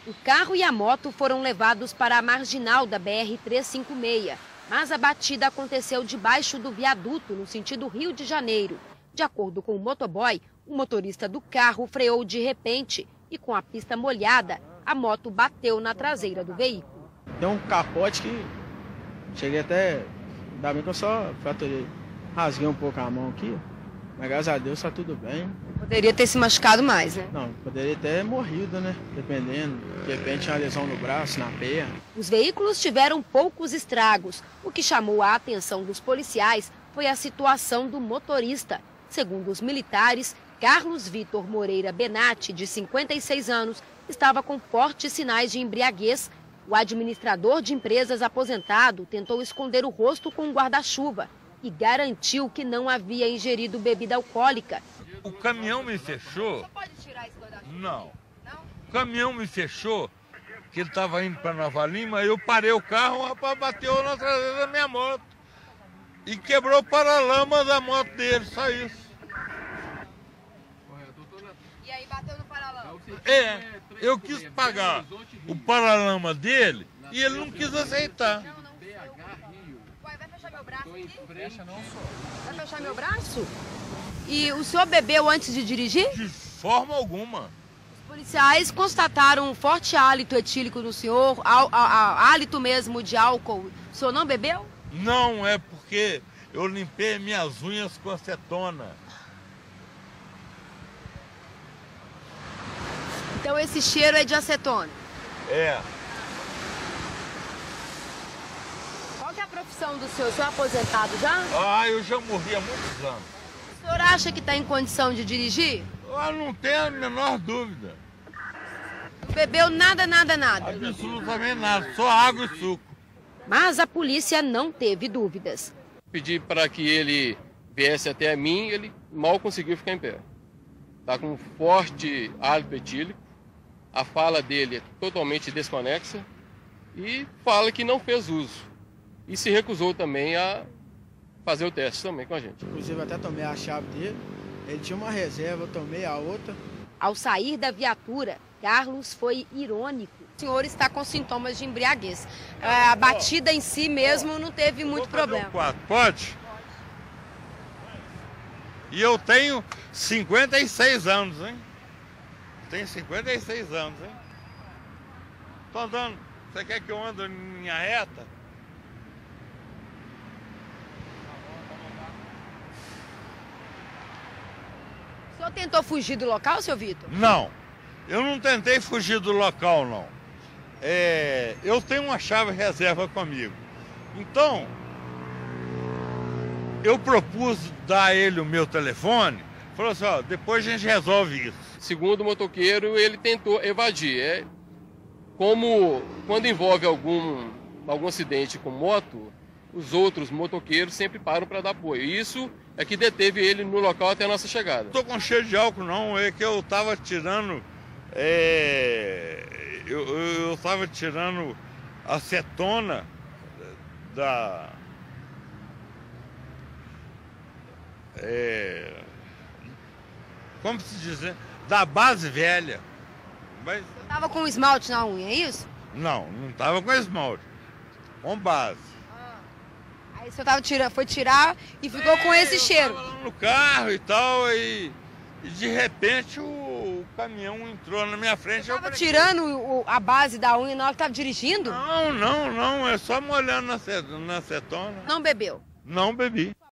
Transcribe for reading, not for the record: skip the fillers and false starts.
O carro e a moto foram levados para a marginal da BR-356, mas a batida aconteceu debaixo do viaduto, no sentido Rio de Janeiro. De acordo com o motoboy, o motorista do carro freou de repente e, com a pista molhada, a moto bateu na traseira do veículo. Tem um capote que cheguei até... Ainda bem que eu só fraturei. Rasguei um pouco a mão aqui, mas graças a Deus tá tudo bem. Poderia ter se machucado mais, né? Não, poderia ter morrido, né? Dependendo. De repente tinha uma lesão no braço, na perna. Os veículos tiveram poucos estragos. O que chamou a atenção dos policiais foi a situação do motorista. Segundo os militares, Carlos Vitor Moreira Benatti, de 56 anos, estava com fortes sinais de embriaguez. O administrador de empresas aposentado tentou esconder o rosto com um guarda-chuva e garantiu que não havia ingerido bebida alcoólica. O caminhão me fechou. Você pode tirar esse guarda-chuva? Não. Não? O caminhão me fechou, que ele estava indo para Nova Lima, eu parei o carro, o rapaz bateu na traseira da minha moto. E quebrou o paralama da moto dele, só isso. E aí bateu no paralama? Eu quis pagar o paralama dele e ele não quis aceitar. Vai fechar meu braço aqui? Vai fechar meu braço? E o senhor bebeu antes de dirigir? De forma alguma. Os policiais constataram um forte hálito etílico no senhor, hálito mesmo de álcool. O senhor não bebeu? Não, é porque eu limpei minhas unhas com acetona. Então esse cheiro é de acetona? É. Qual que é a profissão do senhor? O senhor é aposentado já? Eu já morri há muitos anos. O senhor acha que está em condição de dirigir? Eu não tenho a menor dúvida. Não bebeu nada, nada, nada? Absolutamente nada, só água e suco. Mas a polícia não teve dúvidas. Pedi para que ele viesse até mim, ele mal conseguiu ficar em pé. Está com um forte hálito etílico, a fala dele é totalmente desconexa e fala que não fez uso. E se recusou também a fazer o teste também com a gente. Inclusive até tomei a chave dele, ele tinha uma reserva, eu tomei a outra. Ao sair da viatura, Carlos foi irônico. O senhor está com sintomas de embriaguez. A batida em si mesmo não teve muito problema. Pode? E eu tenho 56 anos, hein? Tenho 56 anos, hein? Tô andando. Você quer que eu ande em linha reta? O senhor tentou fugir do local, seu Vitor? Não. Eu não tentei fugir do local, não. Eu tenho uma chave reserva comigo. Então, eu propus dar a ele o meu telefone. Falou assim, depois a gente resolve isso. Segundo o motoqueiro, ele tentou evadir. Como quando envolve algum acidente com moto, os outros motoqueiros sempre param para dar apoio. Isso é que deteve ele no local até a nossa chegada. Não estou com cheiro de álcool, não. É que eu estava tirando... Eu estava tirando acetona da... como se diz, né? Da base velha. Mas... Você estava com esmalte na unha, é isso? Não estava com esmalte. Com base. Aí o senhor foi tirar e ficou com esse cheiro. Eu estava lá no carro e tal, e de repente o caminhão entrou na minha frente. Você estava tirando a base da unha na hora que estava dirigindo? Não, é só molhando na acetona. Não bebeu? Não bebi.